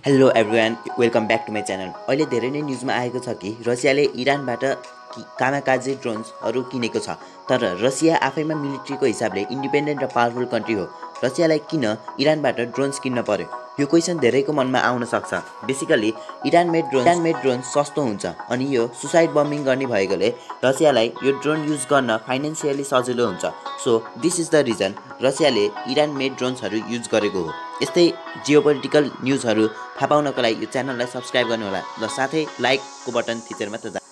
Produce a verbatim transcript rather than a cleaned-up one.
Hello everyone, welcome back to my channel. अहिले धेरै नै न्युजमा आएको छ कि रसियाले इरानबाट कामाकाजे ड्रोन्सहरू किनेको छ। तर रसिया आफैमा मिलिट्रीको हिसाबले इन्डिपेन्डेन्ट र पावरफुल कन्ट्री हो। रसियालाई किन इरानबाट ड्रोन्स किन्न पर्यो? यो क्वेसन धेरैको मनमा आउन सक्छ। Basically Iran made drone Iran made drone सस्तो हुन्छ अनि यो सुसाइड बम्बिङ गर्ने भएकोले रसियालाई यो ड्रोन युज गर्न फाइनेन्सियली सजिलो हुन्छ। So this is the reason रसियाले इरान मेड ड्रोन्सहरू युज गरेको हो। यस्तै जियोपोलिटिकल न्युजहरू थाहा पाउनको लागि यो च्यानललाई सब्सक्राइब गर्नुहोला र साथै लाइकको बटन थिचेर मात्र